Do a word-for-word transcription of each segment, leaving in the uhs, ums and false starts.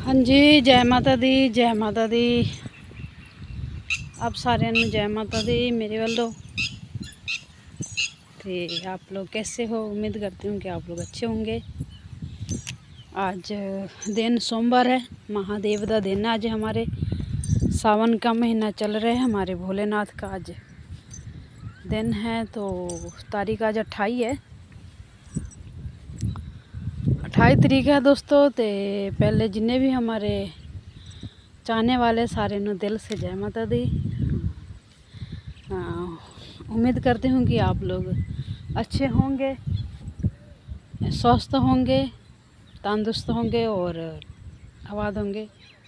हाँ जी, जय माता दी, जय माता दी। आप सारे जय माता दी मेरे वालों। तो आप लोग कैसे हो? उम्मीद करती हूँ कि आप लोग अच्छे होंगे। आज दिन सोमवार है, महादेव का दिन है। आज हमारे सावन का महीना चल रहा है, हमारे भोलेनाथ का आज दिन है। तो तारीख आज अट्ठाईस है, अट्ठाईस तरीक है दोस्तों। तो पहले जिन्हें भी हमारे चाहने वाले सारे नु दिल से जय माता दी। उम्मीद करती हूँ कि आप लोग अच्छे होंगे, स्वस्थ होंगे, तंदुरुस्त होंगे और आबाद होंगे।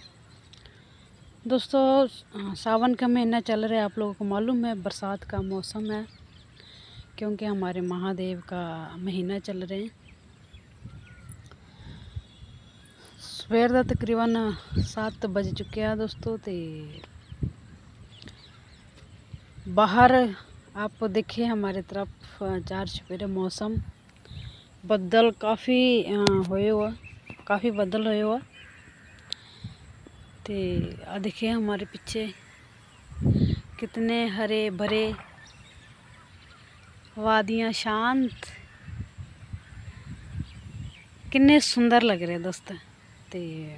दोस्तों सावन का महीना चल रहा है, आप लोगों को मालूम है, बरसात का मौसम है, क्योंकि हमारे महादेव का महीना चल रहे हैं। सवेर का तकरीबन सात बज चुके हैं दोस्तों। तो बाहर आप देखिए हमारे तरफ चार चुफेरे मौसम बदल काफ़ी होए हुआ काफ़ी बदल होए हुआ। तो आ देखिए हमारे पीछे कितने हरे भरे वादियाँ शांत, कितने सुंदर लग रहे हैं दोस्तों। तो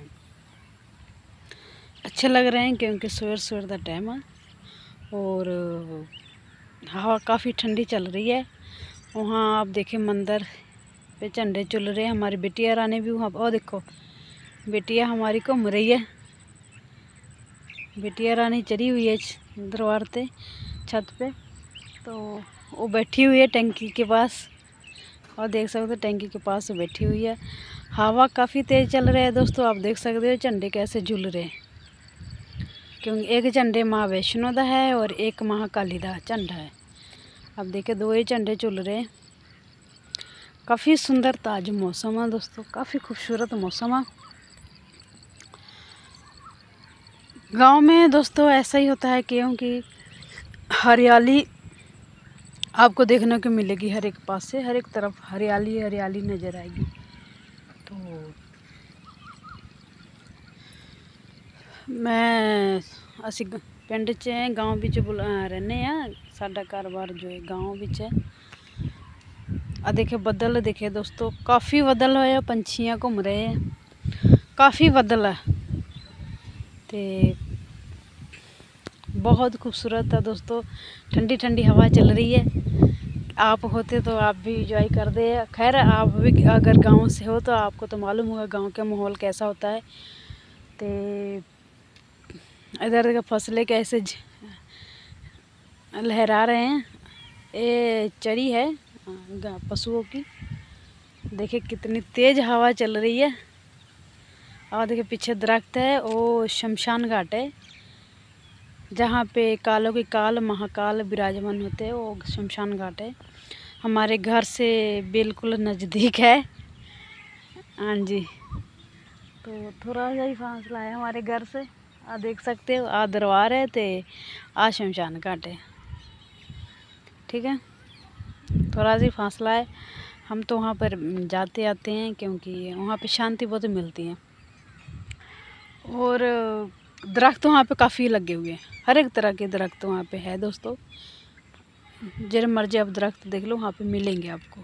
अच्छे लग रहे हैं क्योंकि सवेर सवेर का टाइम है और हवा काफ़ी ठंडी चल रही है। वहाँ आप देखें मंदिर पे झंडे चल रहे हैं। हमारी बेटियाँ रानी भी वहाँ, और देखो बेटियाँ हमारी घूम रही है। बेटियाँ रानी चढ़ी हुई है दरबार पे छत पे, तो वो बैठी हुई है टंकी के पास, और देख सकते हो टंकी के पास बैठी हुई है। हवा काफ़ी तेज़ चल रहा है दोस्तों। आप देख सकते हो झंडे कैसे झूल रहे हैं, क्योंकि एक झंडे माँ वैष्णो का है और एक महाकाली का झंडा है। अब देखे दो ही झंडे झूल रहे हैं। काफ़ी सुंदर ताज मौसम है दोस्तों, काफ़ी खूबसूरत मौसम है। गांव में दोस्तों ऐसा ही होता है, क्योंकि हरियाली आपको देखने को मिलेगी। हर एक पास से हर एक तरफ हरियाली हरियाली नज़र आएगी। तो मैं असी पिंड च गाँव विच रहने हैं, साडा कारोबार जो है गाँव विच है। आ देखे बदल देखे दोस्तों, काफ़ी बदल होया, पंछियाँ घूम रहे हैं, काफ़ी बदल है। तो बहुत खूबसूरत है दोस्तों, ठंडी ठंडी हवा चल रही है। आप होते तो आप भी इंजॉय कर दे। खैर आप भी अगर गांव से हो तो आपको तो मालूम होगा गांव का माहौल कैसा होता है। तो इधर का फसलें कैसे लहरा रहे हैं। ये चरी है पशुओं की, देखिए कितनी तेज़ हवा चल रही है। और देखिए पीछे दरख्त है, वो शमशान घाट है, जहाँ पे कालों के काल महाकाल विराजमान होते हैं, वो शमशान घाट है। हमारे घर से बिल्कुल नज़दीक है। हाँ जी, तो थोड़ा सा ही फासला है हमारे घर से। आ देख सकते हो, आ दरबार है तो आ शमशान घाट है, ठीक है। थोड़ा सा ही फासला है। हम तो वहाँ पर जाते आते हैं, क्योंकि वहाँ पे शांति बहुत मिलती है। और दरख्त वहाँ पे काफ़ी लगे हुए हैं, हर एक तरह के दरख्त वहाँ पे है दोस्तों। जिस मर्जी आप दरख्त देख लो वहाँ पे मिलेंगे आपको।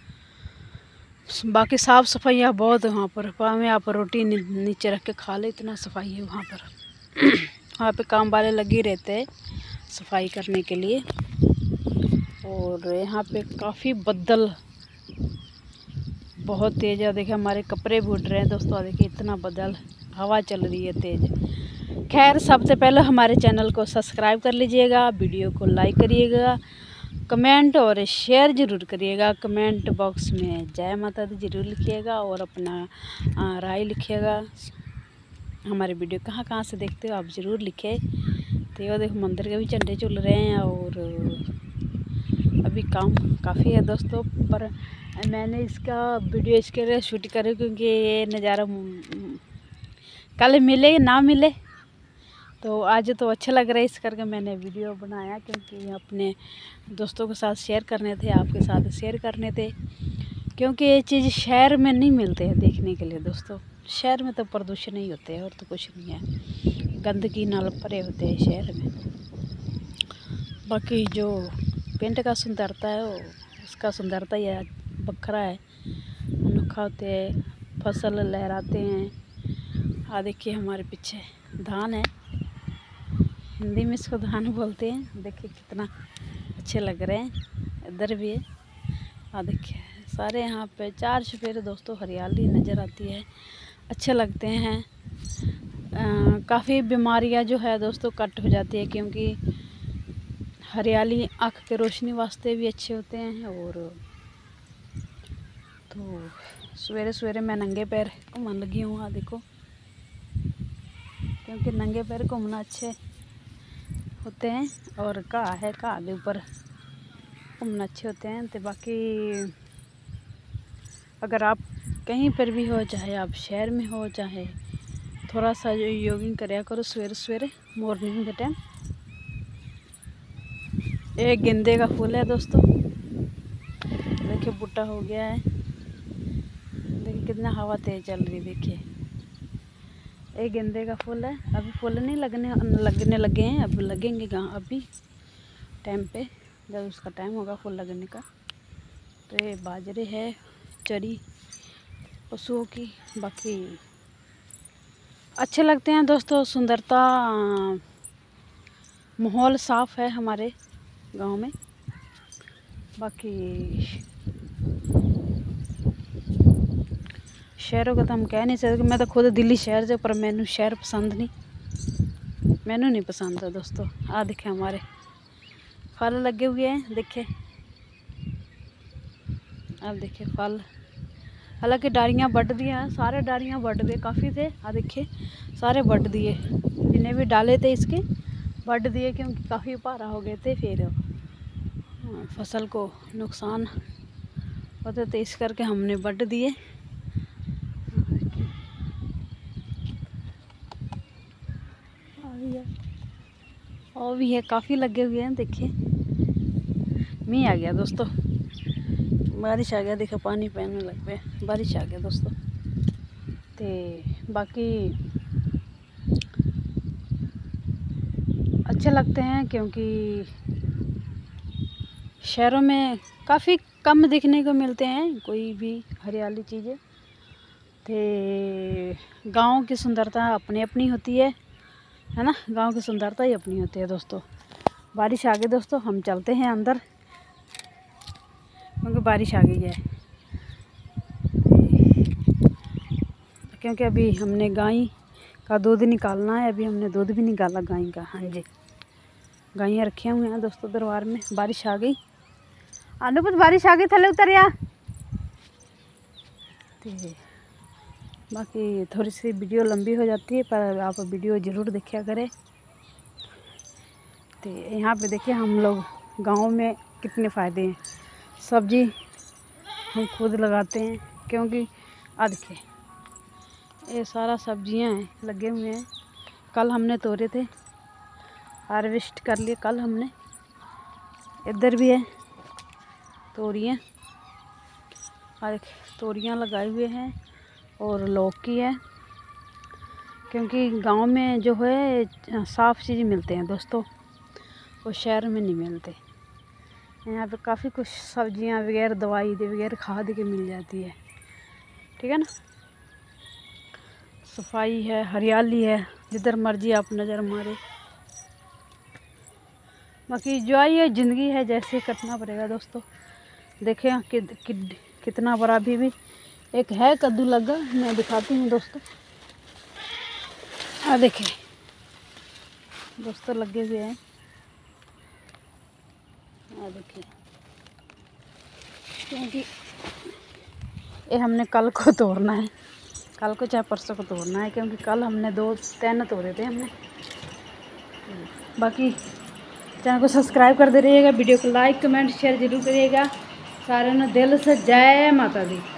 बाकी साफ़ सफाइयाँ बहुत है वहाँ पर, पावे आप रोटी नीचे रख के खा ले, इतना सफाई है वहाँ पर। वहाँ पे काम वाले लगे रहते हैं सफाई करने के लिए। और यहाँ पे काफ़ी बदल बहुत तेज़ है। देखिए हमारे कपड़े भी उड़ रहे हैं दोस्तों, देखिए इतना बदल, हवा चल रही है तेज़। खैर सबसे पहले हमारे चैनल को सब्सक्राइब कर लीजिएगा, वीडियो को लाइक करिएगा, कमेंट और शेयर ज़रूर करिएगा। कमेंट बॉक्स में जय माता दी ज़रूर लिखिएगा और अपना राय लिखिएगा। हमारे वीडियो कहाँ कहाँ से देखते हो आप ज़रूर लिखे। तो ये देखो मंदिर के भी झंडे चल रहे हैं। और अभी काम काफ़ी है दोस्तों, पर मैंने इसका वीडियो इसके लिए शूट करी क्योंकि ये नज़ारा कल मिले ना मिले, तो आज तो अच्छा लग रहा है, इस करके मैंने वीडियो बनाया, क्योंकि अपने दोस्तों के साथ शेयर करने थे, आपके साथ शेयर करने थे। क्योंकि ये चीज़ शहर में नहीं मिलते हैं देखने के लिए दोस्तों। शहर में तो प्रदूषण ही होते हैं और तो कुछ नहीं है, गंदगी नाल भरे होते हैं शहर में। बाकी जो पिंड का सुंदरता है वो उसका सुंदरता ही बखरा है, अनोखा होते हैं, फसल लहराते हैं। आ देखिए हमारे पीछे धान है, हिंदी में इसको धान बोलते हैं। देखिए कितना अच्छे लग रहे हैं, इधर भी है। आ देखिए सारे यहाँ पे चार चुफेरे दोस्तों हरियाली नज़र आती है, अच्छे लगते हैं। काफ़ी बीमारियाँ जो है दोस्तों कट हो जाती है, क्योंकि हरियाली आँख के रोशनी वास्ते भी अच्छे होते हैं। और तो सवेरे सवेरे मैं नंगे पैर घूमने लगी हूँ। हाँ देखो, क्योंकि नंगे पैर घूमना अच्छे होते हैं और घाह है, घाह के ऊपर घूमना अच्छे होते हैं। तो बाकी अगर आप कहीं पर भी हो, चाहे आप शहर में हो, चाहे थोड़ा सा जो योगिंग कराया करो सवेरे सवेरे मॉर्निंग के टाइम। एक गेंदे का फूल है दोस्तों, देखिए बूटा हो गया है। देखिए कितना हवा तेज चल रही है। देखिए एक गेंदे का फूल है, अभी फूल नहीं लगने लगने लगे हैं, अब लगेंगे गाँव अभी टाइम पे, जब उसका टाइम होगा फूल लगने का। तो ये बाजरे है, चरी पशुओं की। बाकी अच्छे लगते हैं दोस्तों, सुंदरता, माहौल साफ है हमारे गांव में। बाकी शहरों का तो हम कह नहीं सकते, मैं तो खुद दिल्ली शहर से, पर मैनू शहर पसंद नहीं, मैनू नहीं पसंद है दोस्तों। आ देखे हमारे फल लगे हुए हैं, देखे अब देखिए फल, हालांकि डालियाँ बढ़ दी हैं, सारे डालियाँ बढ़ गए, काफ़ी थे। आ देखिए सारे बढ़ दिए, जिन्हें भी डाले थे इसके बढ़ दिए, क्योंकि काफ़ी भारा हो गए थे, फिर फसल को नुकसान होते थे, इस करके हमने बढ़ दिए। और भी है, काफ़ी लगे हुए हैं। देखिए मींह आ गया दोस्तों, बारिश आ गया, देखो पानी पहनने लग पे, बारिश आ गया दोस्तों। तो बाकी अच्छे लगते हैं, क्योंकि शहरों में काफ़ी कम दिखने को मिलते हैं कोई भी हरियाली चीज़ें। तो गांव की सुंदरता अपनी अपनी होती है है ना, गांव की सुंदरता ही अपनी होती है दोस्तों। बारिश आ गई दोस्तों, हम चलते हैं अंदर, क्योंकि बारिश आ गई है। क्योंकि अभी हमने गाय का दूध निकालना है, अभी हमने दूध भी निकाला गाय का। हाँ जी, गायें रखे हुए हैं दोस्तों दरबार में। बारिश आ गई, अनुपुत बारिश आ गई, थले उतरिया। तो बाकी थोड़ी सी वीडियो लंबी हो जाती है, पर आप वीडियो ज़रूर देखा करें। तो यहाँ पे देखिए हम लोग गांव में कितने फ़ायदे हैं, सब्जी हम खुद लगाते हैं, क्योंकि आ देखिए ये सारा सब्जियां हैं लगे हुए हैं। कल हमने तोड़े थे, हार्वेस्ट कर लिए कल हमने। इधर भी है तोरियां, और तोरियां लगाए हुए हैं, और लौकी है, क्योंकि गांव में जो है साफ़ चीज़ मिलते हैं दोस्तों, वो शहर में नहीं मिलते। यहाँ पे काफ़ी कुछ सब्जियां बगैर दवाई दे बगैर खाद के मिल जाती है, ठीक है ना। सफाई है, हरियाली है, जिधर मर्जी आप नज़र मारे। बाकी जो आई है ज़िंदगी है, जैसे कटना पड़ेगा दोस्तों। देखें कि, कि, कितना बड़ा अभी भी एक है कद्दू लगा, मैं दिखाती हूँ दोस्तों। आ देखें दोस्तों लगे हुए हैं, आ देखिए, क्योंकि ये हमने कल को तोड़ना है, कल को चाहे परसों को तोड़ना है, क्योंकि कल हमने दो तीन तोड़े थे हमने। बाकी चैनल को सब्सक्राइब कर दे रहिएगा, वीडियो को लाइक कमेंट शेयर जरूर करिएगा। सारे ने दिल से जय माता दी।